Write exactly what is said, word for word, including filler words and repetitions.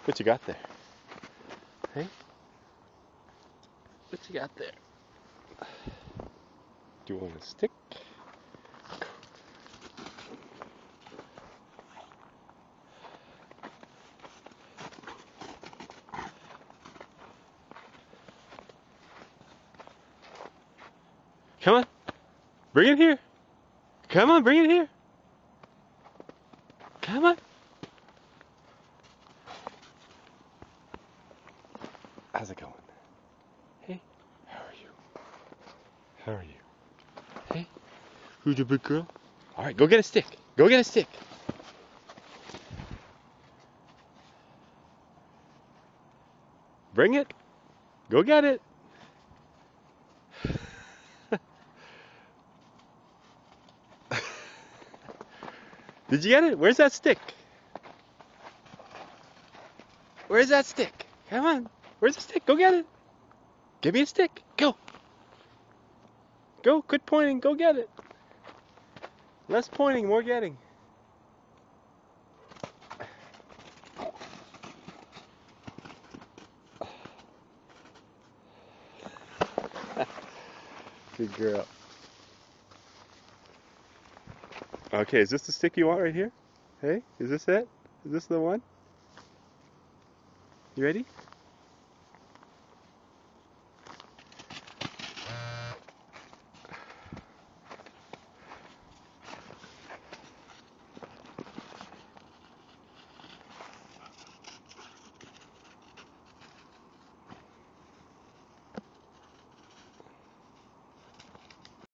What you got there? Hey? What you got there? Do you want a stick? Come on. Bring it here. Come on, bring it here. Come on. How's it going? Hey, how are you? How are you? Hey, who's your big girl? All right, go get a stick. Go get a stick. Bring it. Go get it. Did you get it? Where's that stick? Where's that stick? Come on. Where's the stick? Go get it. Give me a stick. Go. Go. Quit pointing. Go get it. Less pointing, more getting. Good girl. Okay, is this the stick you want right here? Hey, is this it? Is this the one? You ready?